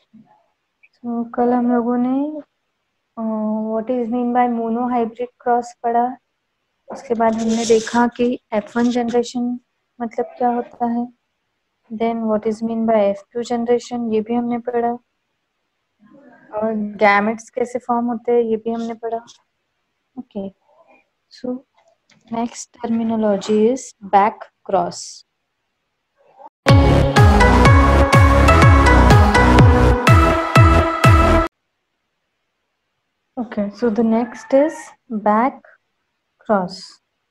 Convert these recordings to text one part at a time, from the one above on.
तो कल हम लोगों ने what is mean by monohybrid cross पढ़ा। उसके बाद हमने देखा कि F1 जनरेशन मतलब क्या होता है। Then what is mean by F2 generation, ये भी हमने पढ़ा। और गैमेट्स कैसे फॉर्म होते हैं, ये भी हमने पढ़ा। Okay, so next terminology is back cross. Okay, so the next is back cross.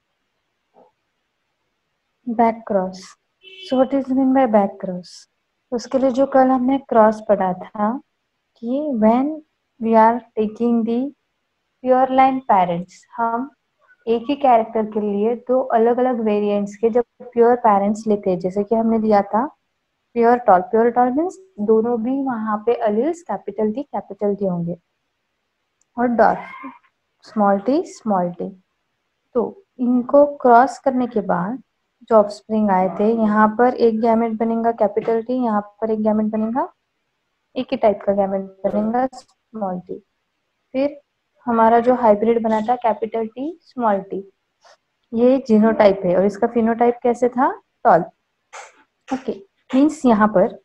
Back cross. So what is mean by back cross? उसके लिए जो कल हमने क्रॉस पढ़ा था कि when we are taking the pure line parents, हम एक ही कैरेक्टर के लिए दो अलग अलग वेरिएंट्स के जब प्योर पेरेंट्स लेते हैं, जैसे कि हमने दिया था pure tall. Pure tall means दोनों भी वहां पे अलिल्स कैपिटल टी होंगे और डॉट स्मॉल टी। तो इनको क्रॉस करने के बाद जो ऑफस्प्रिंग आए थे, यहाँ पर एक गैमेट बनेगा कैपिटल टी, यहाँ पर एक गैमेट बनेगा, एक ही टाइप का गैमेट बनेगा स्मॉल टी। फिर हमारा जो हाइब्रिड बना था कैपिटल टी स्मॉल टी, ये जीनोटाइप है और इसका फिनोटाइप कैसे था, टॉल। ओके, मीन्स यहाँ पर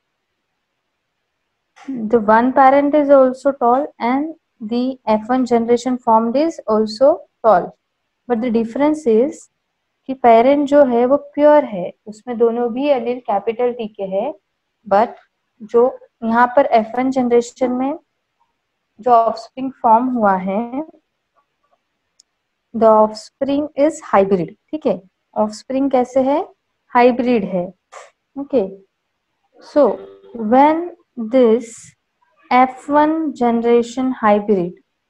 the one parent is also tall and the F1 generation formed is also tall, but the difference is कि पेरेंट जो है वो प्योर है, उसमें दोनों भी एलील कैपिटल टी के है। बट जो यहाँ पर F1 जनरेशन में जो ऑफस्प्रिंग फॉर्म हुआ है, द ऑफस्प्रिंग इज हाइब्रिड। ठीक है, ऑफस्प्रिंग कैसे है, हाइब्रिड है। Okay, so when this F1 generation hybrid,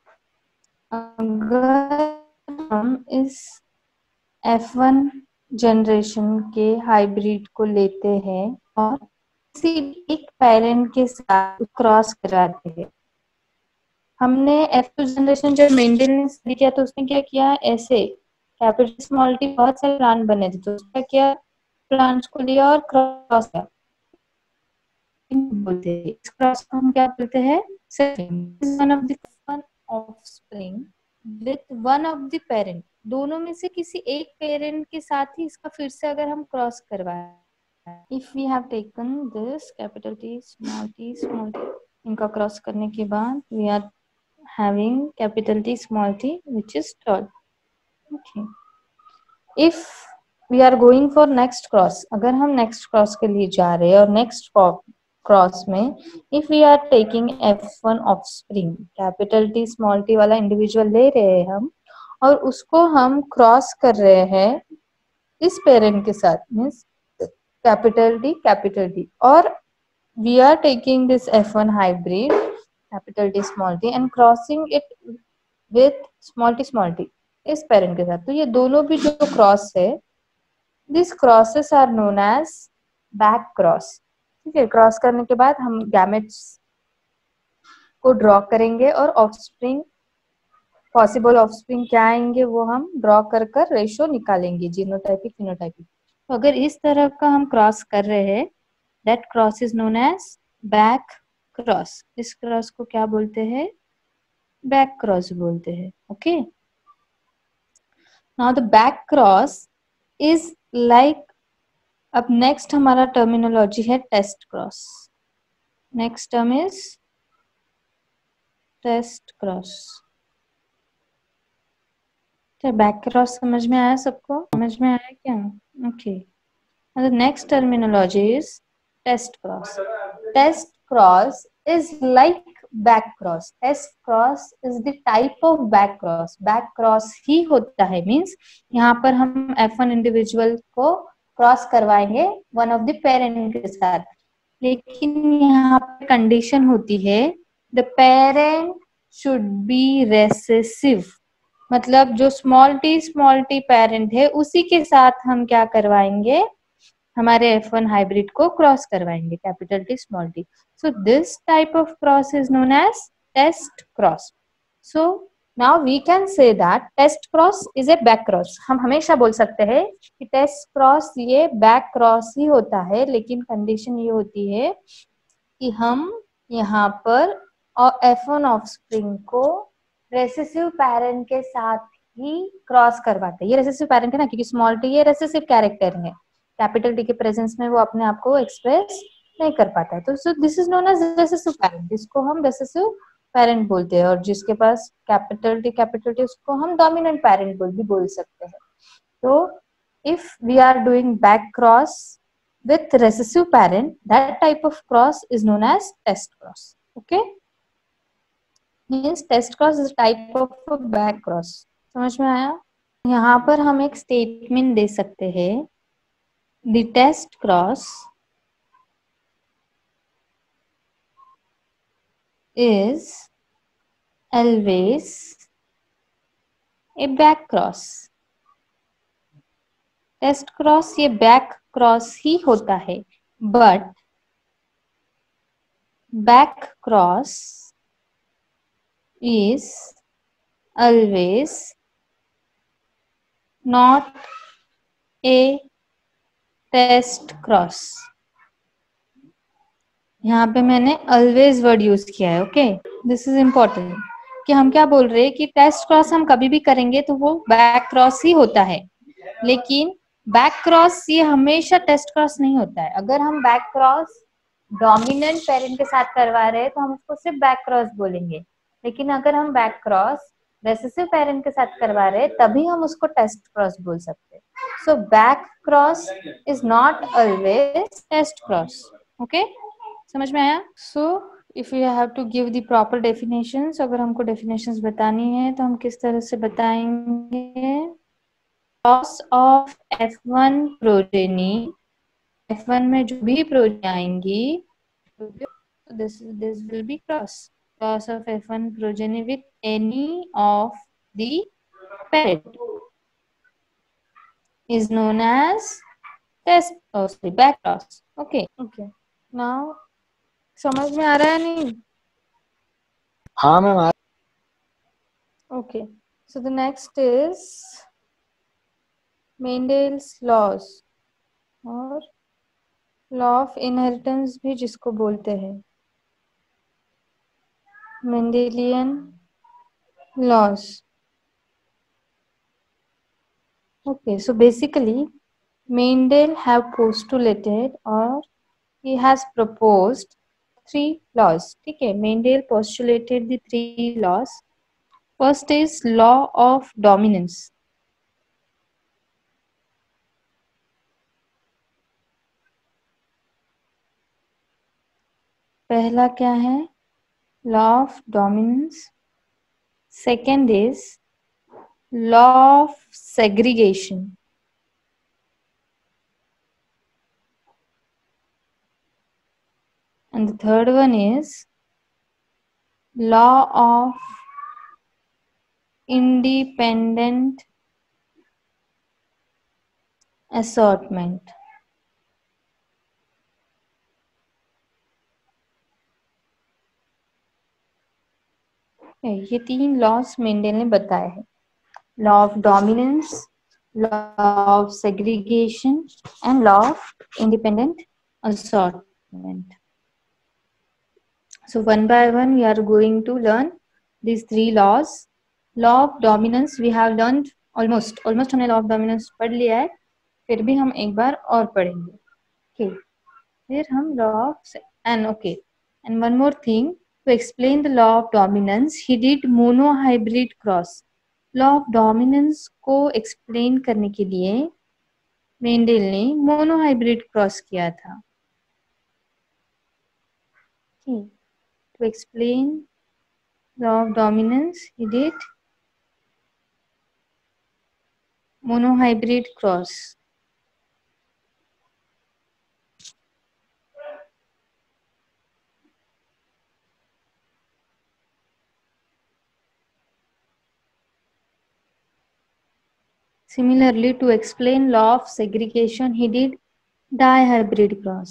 अगर हम इस F1 जनरेशन के हाइब्रिड को लेते हैं और किसी एक पेरेंट के साथ क्रॉस कराते हैं। हमने F2 जनरेशन जब मेंडल ने स्टडी किया तो उसने क्या किया, ऐसे कैपिटल स्मॉल टी बहुत सारे प्लांट बने थे, तो उसका क्या, प्लांट्स को लिया और क्रॉस किया बोलते हैं। इस क्रॉस को हम क्या बोलते हैं, one of the offspring with one of the parent. दोनों में से किसी एक पेरेंट के साथ ही इसका फिर से अगर हम क्रॉस करवाएं, if we have taken this capital T small T, इनका क्रॉस करने के बाद we are having capital T small T which is tall. Okay, if we are going for next cross, अगर हम नेक्स्ट क्रॉस के लिए जा रहे हैं और नेक्स्ट क्रॉस में if we are taking F1 offspring, capital T small T वाला इंडिविजुअल ले रहे हैं हम और उसको हम क्रॉस कर रहे हैं इस पेरेंट के साथ, मीन्स कैपिटल टी, और we are taking this F1 hybrid capital T small T and crossing it with small T इस पेरेंट के साथ, तो ये दोनों भी जो क्रॉस है, this crosses are known as back cross. ठीक है, क्रॉस करने के बाद हम गैमेट्स को ड्रॉ करेंगे और ऑफस्प्रिंग, पॉसिबल ऑफस्प्रिंग क्या आएंगे वो हम ड्रॉ कर रेशो निकालेंगे, जीनोटाइपिक फिनोटाइपिक। तो अगर इस तरह का हम क्रॉस कर रहे हैं, that cross is known as back cross. इस क्रॉस को क्या बोलते हैं, बैक क्रॉस बोलते हैं। Okay, now the back cross is like, अब नेक्स्ट हमारा टर्मिनोलॉजी है test cross. Next term is test cross. Back cross समझ में आया सबको, समझ में आया क्या? Okay, the next terminology is test cross. Test cross is like back cross. Test cross is the type of back cross. Back cross ही होता है, means यहाँ पर हम F1 इंडिविजुअल को क्रॉस करवाएंगे वन ऑफ द पेरेंट के साथ, लेकिन यहाँ पे कंडीशन होती है the parent should be recessive. मतलब जो स्मॉल टी पेरेंट है उसी के साथ हम क्या करवाएंगे, हमारे F1 हाइब्रिड को क्रॉस करवाएंगे capital T small T. So this type of cross is known as test cross. So now we can say that test cross is a back cross. हम हमेशा बोल सकते हैं कि टेस्ट क्रॉस ये back cross ही होता है, लेकिन कंडीशन ये होती है कि हम यहाँ पर और F1 ऑफस्प्रिंग को रेसेसिव पैरेंट के साथ ही क्रॉस करवाते हैं। ये रेसेसिव पैरेंट है ना, क्योंकि स्मॉल टी ये रेसेसिव कैरेक्टर है, कैपिटल टी के प्रेजेंस में वो अपने आप को एक्सप्रेस नहीं कर पाता है। तो so this is known as recessive parent, जिसको हम रेसेसिव पैरेंट बोलते हैं। और जिसके पास कैपिटल टी उसको हम डोमिनेंट पैरेंट भी बोल सकते हैं। तो if we are doing back cross with recessive parent, that type of cross is known as test cross. Okay, means test cross is a type of a back cross. समझ में आया? यहाँ पर हम एक स्टेटमेंट दे सकते हैं, the test cross is always a back cross. Test cross ये बैक क्रॉस ही होता है, but back cross is always not a test cross. यहाँ पे मैंने always वर्ड यूज किया है। ओके, दिस इज इम्पोर्टेंट कि हम क्या बोल रहे हैं कि टेस्ट क्रॉस हम कभी भी करेंगे तो वो बैक क्रॉस ही होता है, लेकिन बैक क्रॉस ये हमेशा टेस्ट क्रॉस नहीं होता है। अगर हम बैक क्रॉस डोमिनेंट पेरेंट के साथ करवा रहे हैं तो हम उसको सिर्फ बैक क्रॉस बोलेंगे, लेकिन अगर हम बैक क्रॉस रेसेसिव पेरेंट के साथ करवा रहे हैं तभी हम उसको टेस्ट क्रॉस बोल सकते हैं। So back cross is not always test cross. Okay, समझ में आया? So if you have to give the proper definitions, अगर हमको डेफिनेशंस बतानी है तो हम किस तरह से बताएंगे? Loss of F1 progeny, F1 में जो भी प्रोजेनी आएंगी, this will be cross of F1 progeny with any of the parent is known as back cross. Okay. Now समझ में आ रहा है नहीं? हाँ ma'am. Okay, so the next is Mendel's laws और लॉ ऑफ इनहेरिटेंस भी जिसको बोलते हैं, Mendelian laws. Okay, so basically Mendel have postulated or he has proposed 3 laws. ठीक है, Mendel postulated the 3 laws. First is law of dominance. पहला क्या है? Law of dominance. Second is law of segregation. And the third one is law of independent assortment. ये 3 loss Mendel ने बताए हैं, law of dominance, law of segregation and law of independent assortment. So one by one we are going to learn these 3 laws. Law of dominance we have learned almost हमने law of dominance पढ़ लिया है, फिर भी हम एक बार और पढ़ेंगे। Okay, फिर हम law of and one more thing, to explain the law of dominance he did monohybrid cross. Law of dominance को एक्सप्लेन करने के लिए मेंडल ने मोनोहाइब्रिड क्रॉस किया था। To explain law of dominance he did monohybrid cross. Similarly, to explain law of segregation, he did dihybrid cross.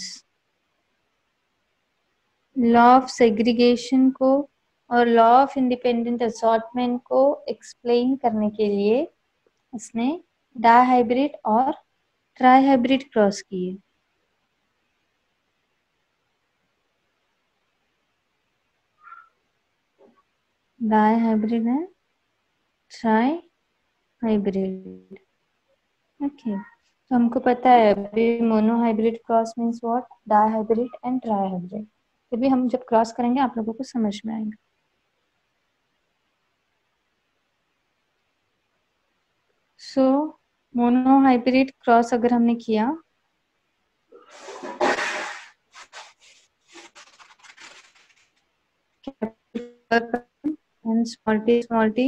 Law of segregation को और law of independent assortment को एक्सप्लेन करने के लिए उसने डाइहाइब्रिड और ट्राइहाइब्रिड क्रॉस किए। डाई हाइब्रिड है, ट्राई हाइब्रिड। ओके, तो हमको पता है अभी monohybrid cross means what, dihybrid and trihybrid. फिर भी हम जब क्रॉस करेंगे आप लोगों को समझ में आएगा। सो मोनो हाइब्रिड क्रॉस अगर हमने किया and small t,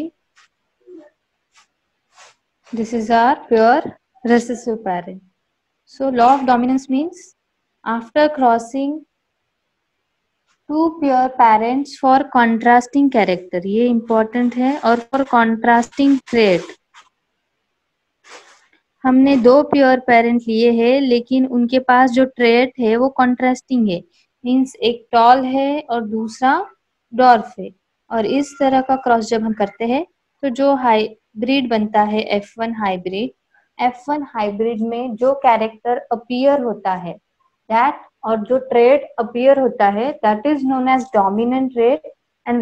this is our pure recessive parent. So law of dominance means after crossing two pure parents for contrasting character, ये important है, और for contrasting trait, हमने दो प्योर पेरेंट लिए हैं लेकिन उनके पास जो ट्रेट है वो कॉन्ट्रास्टिंग है, मीन्स एक टॉल है और दूसरा डॉर्फ है, और इस तरह का क्रॉस जब हम करते हैं तो जो हाइब्रिड बनता है F1 हाइब्रिड, F1 हाइब्रिड में जो कैरेक्टर अपीयर होता है दैट, और जो ट्रेट अपीयर होता है that is known as dominant trait, and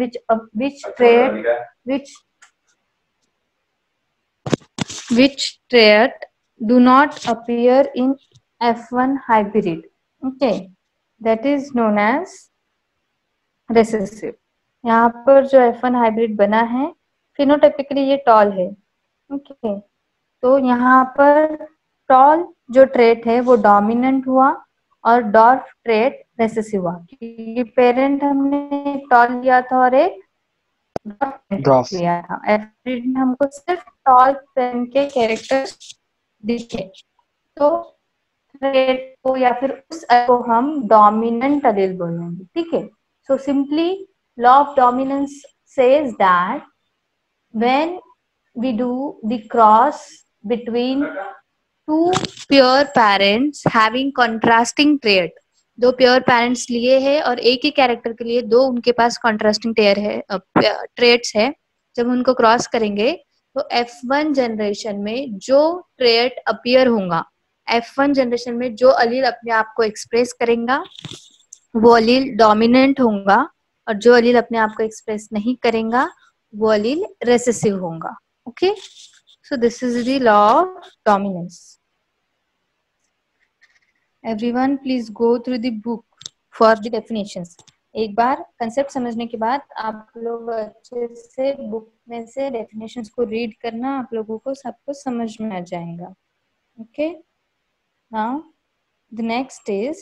which trait do not appear in F1 hybrid. Okay, that is known as recessive. यहाँ पर जो F1 हाइब्रिड बना है फिनोटाइपिकली ये टॉल है। ओके, तो यहाँ पर टॉल जो ट्रेट है वो डोमिनेंट हुआ और डॉर्फ ट्रेट रेसेसिव हुआ, क्योंकि पेरेंट हमने टॉल लिया था और एक ड्रॉफ लिया था। एफरीड में हमको सिर्फ टॉल पेन के कैरेक्टर दिखे, तो ट्रेट को या फिर उस को हम डोमिनेंट अलील बोलेंगे। ठीक है, so simply law of dominance says that when we do the cross between two pure parents having contrasting trait, दो प्योर पेरेंट्स लिए हैं और एक ही कैरेक्टर के लिए दो उनके पास कॉन्ट्रास्टिंग ट्रेट्स है, जब उनको क्रॉस करेंगे तो F1 जनरेशन में जो ट्रेट अपीयर होगा, F1 जनरेशन में जो अलील अपने आप को एक्सप्रेस करेगा वो अलील डोमिनेंट होगा, और जो अलील अपने आप को एक्सप्रेस नहीं करेगा वो अलील रेसेसिव होगा। Okay, so this is the law of dominance. Everyone please go through the book for the definitions. एक बार कंसेप्ट समझने के बाद आप लोग अच्छे से बुक में से डेफिनेशंस को रीड करना, आप लोगों को सबको समझ में आ जाएगा। Okay, now the next is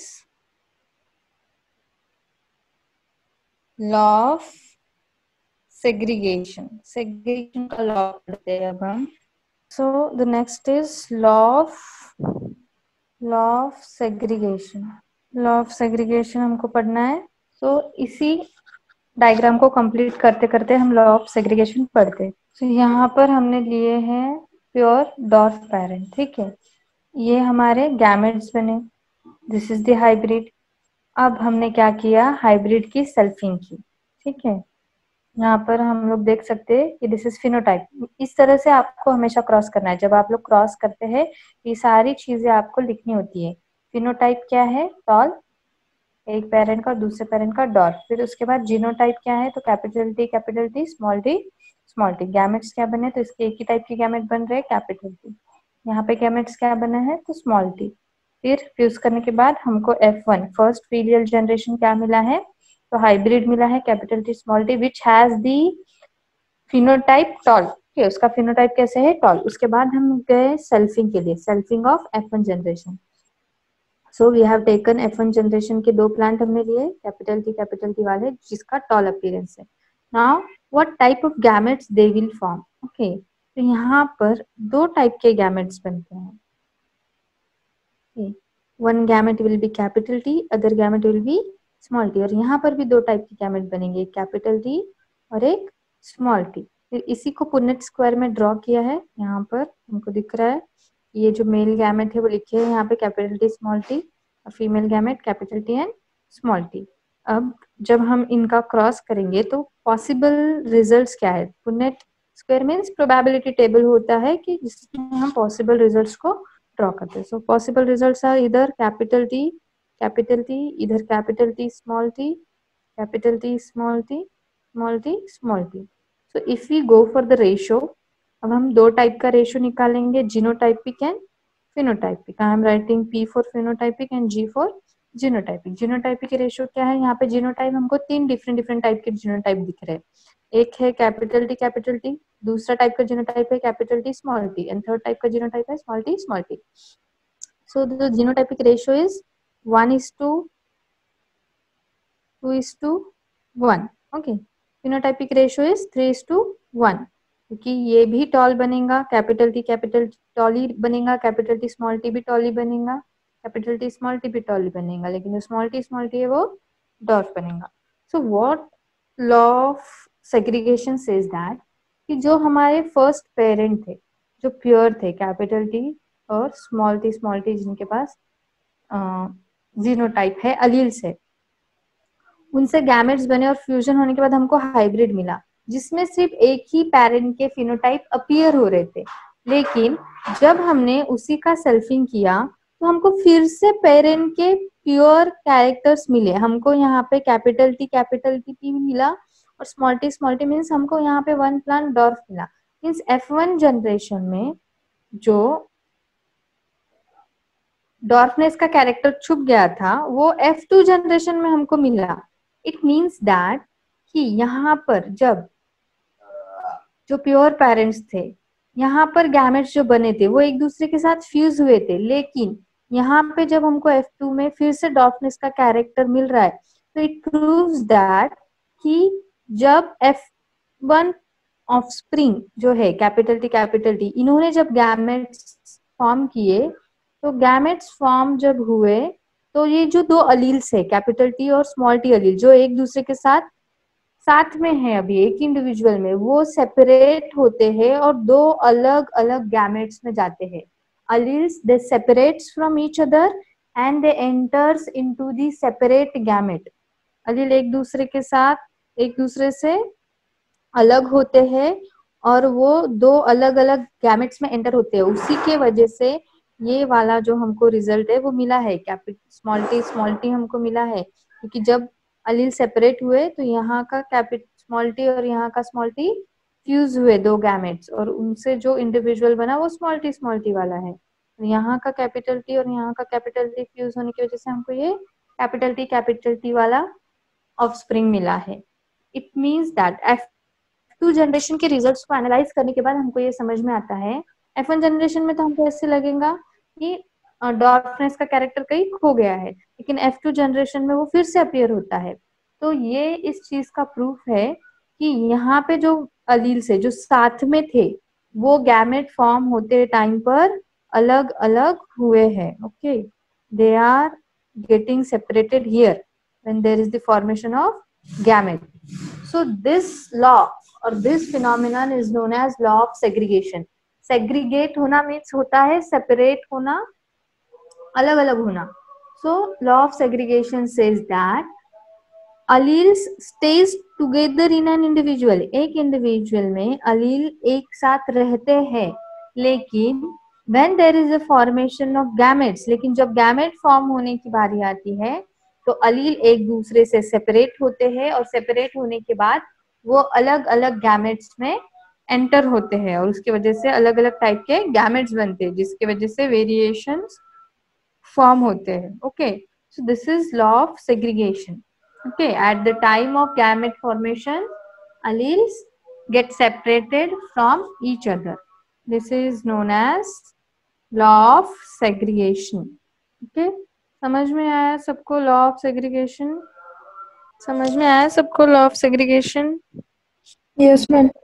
law of segregation. Segregation का लॉ पढ़ते हैं अब हम। So the next is law of segregation. Law of segregation हमको पढ़ना है। तो इसी डायग्राम को कंप्लीट करते करते हम लॉ ऑफ सेग्रीगेशन पढ़ते। तो यहाँ पर हमने लिए हैं प्योर डॉर्फ पेरेंट। ठीक है, ये हमारे गैमेट्स बने, दिस इज द हाइब्रिड। अब हमने क्या किया, हाइब्रिड की सेल्फिंग की। ठीक है, यहाँ पर हम लोग देख सकते हैं कि दिस इज फिनोटाइप। इस तरह से आपको हमेशा क्रॉस करना है। जब आप लोग क्रॉस करते हैं ये सारी चीजें आपको लिखनी होती है। फिनोटाइप क्या है, टॉल, एक पेरेंट का और दूसरे पेरेंट का डॉट। फिर उसके बाद जीनोटाइप क्या है, तो capital T small T. Gametes क्या बने, तो इसके एक ही टाइप के गैमेट बन रहे हैं, कैपिटल टी। यहाँ पे गैमेट्स क्या बना है, तो स्मॉल टी। फिर फ्यूज करने के बाद हमको F1 फर्स्ट फीलियल जनरेशन क्या मिला है, तो हाइब्रिड मिला है, capital T small T, which has the phenotype tall. ठीक, उसका फिनोटाइप कैसे है, टॉल। उसके बाद हम गए सेल्फिंग के लिए, selfing of F1 generation. So we have taken F1 generation के दो प्लांट हमने लिए, कैपिटल टी वाले, जिसका टॉल अपीयरेंस है। Now what type of gametes they will form. Okay, तो यहाँ पर दो टाइप के गैमेट्स बनते हैं। One gamete will be capital T, other gamete will be small T. और यहाँ पर भी दो टाइप के गैमेट बनेंगे, एक कैपिटल टी और एक स्मॉल टी। फिर इसी को पुनेट स्क्वायर में ड्रॉ किया है। यहाँ पर हमको दिख रहा है ये जो मेल गैमेट है वो लिखे हैं यहाँ पे कैपिटल टी स्मॉल टी, और female gamete capital T and small T. अब जब हम इनका क्रॉस करेंगे तो पॉसिबल रिजल्ट्स क्या है, Punnett square means probability table होता है कि जिसमें हम पॉसिबल रिजल्ट्स को ड्रॉ करते हैं। सो पॉसिबल रिजल्ट्स आर इधर कैपिटल टी, इधर capital T small T, capital T small T, small T, small T. So if we go for the ratio, अब हम दो टाइप का रेशियो निकालेंगे, genotypic and phenotypic. I am writing P for phenotypic and G for genotypic. Genotypic के ratio क्या है? यहाँ पे जीनोटाइप हमको तीन डिफरेंट टाइप के जीनोटाइप दिख रहे हैं. एक है कैपिटल T, दूसरा टाइप का जीनोटाइप है capital T small t, and third type का जीनोटाइप है small t. So the genotypic ratio is 1:2:1. Okay. Phenotypic ratio is 3:1. क्योंकि ये भी टॉल बनेगा, कैपिटल T टॉल ही बनेगा, कैपिटल T स्मॉल t भी टॉल ही बनेगा, कैपिटल T स्मॉल t भी टॉल ही बनेगा, लेकिन जो स्मॉल t है वो डॉर्फ बनेगा. So what law of segregation says that कि जो हमारे फर्स्ट पेरेंट थे, जो प्योर थे, कैपिटल T और स्मॉल t जिनके पास जीनोटाइप है, अलील्स है, उनसे गैमेट्स बने और फ्यूजन होने के बाद हमको हाइब्रिड मिला, जिसमें सिर्फ एक ही पेरेंट के फिनोटाइप अपीयर हो रहे थे. लेकिन जब हमने उसी का सेल्फिंग किया तो हमको फिर से पेरेंट के प्योर कैरेक्टर्स मिले. हमको यहाँ पे कैपिटल T मिला और स्मॉल t मीन्स हमको यहाँ पे वन प्लांट डॉर्फ मिला. मीन्स F1 जनरेशन में जो डॉर्फनेस का कैरेक्टर छुप गया था वो F2 जनरेशन में हमको मिला. इट मीन्स दैट कि यहाँ पर जब जो प्योर पेरेंट्स थे, यहाँ पर गैमेट्स जो बने थे वो एक दूसरे के साथ फ्यूज हुए थे, लेकिन यहाँ पे जब हमको F2 में फिर से डॉर्फनेस का कैरेक्टर मिल रहा है तो इट प्रूव्स दैट कि जब F1 ऑफस्प्रिंग जो है कैपिटल T इन्होंने जब गैमेट्स फॉर्म किए, तो गैमेट्स फॉर्म जब हुए तो ये जो दो अलील्स है कैपिटल T और स्मॉल t अलील, जो एक दूसरे के साथ में है अभी एक इंडिविजुअल में, वो सेपरेट होते हैं और दो अलग अलग गैमेट्स में जाते हैं. Alleles they separates from each other and they enters into the separate gamete. Allele एक दूसरे से अलग होते हैं और वो दो अलग अलग गैमेट्स में एंटर होते हैं. उसी के वजह से ये वाला जो हमको रिजल्ट है वो मिला है, कैपिटल स्मॉल t हमको मिला है, क्योंकि जब अलील सेपरेट हुए तो यहाँ का कैपिटल स्मॉल t और यहाँ का स्मॉल t फ्यूज हुए दो गैमेट्स, और उनसे जो इंडिविजुअल बना वो स्मॉल t वाला है. यहाँ का कैपिटल T और यहाँ का कैपिटल T फ्यूज होने की वजह से हमको ये कैपिटल T वाला ऑफस्प्रिंग मिला है. It means that F2 generation के रिजल्ट्स को एनालाइज करने के बाद हमको ये समझ में आता है, F1 जनरेशन में तो हमको ऐसे लगेगा कि डॉर्फनेस का कैरेक्टर कहीं खो गया है, लेकिन F2 जनरेशन में वो फिर से अपीयर होता है. तो ये इस चीज का प्रूफ है कि यहाँ पे जो अलील से जो साथ में थे वो गैमेट फॉर्म होते टाइम पर अलग अलग हुए हैं. Okay, they are getting separated here when there is the formation of gamete. So this law or this phenomenon is known as law of segregation. Segregate होना means होता है separate होना, अलग अलग होना. So law of segregation says that alleles stays together in an individual. एक individual में allele एक साथ रहते हैं, लेकिन when there is a formation of gametes, लेकिन जब गैमेट फॉर्म होने की बारी आती है तो अलील एक दूसरे से सेपरेट होते हैं, और सेपरेट होने के बाद वो अलग अलग गैमेट्स में एंटर होते हैं, और उसकी वजह से अलग अलग टाइप के गैमेट्स बनते हैं, जिसकी वजह से वेरिएशंस फॉर्म होते हैं. Okay, so this is law of segregation. Okay, at the time of gamete formation alleles get separated from each other. This is known as law of segregation. Okay, समझ में आया सबको लॉ ऑफ सेग्रीगेशन? समझ में आया सबको law of segregation? Yes, ma'am.